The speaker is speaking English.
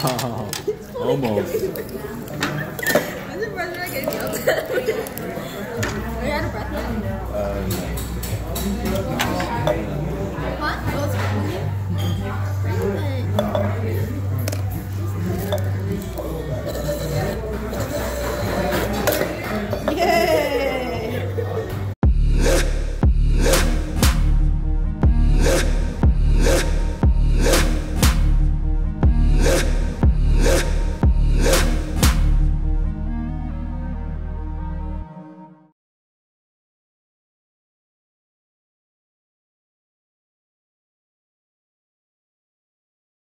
Almost. Was it breath right? Getting yelled at? Are you out of breath yet? No.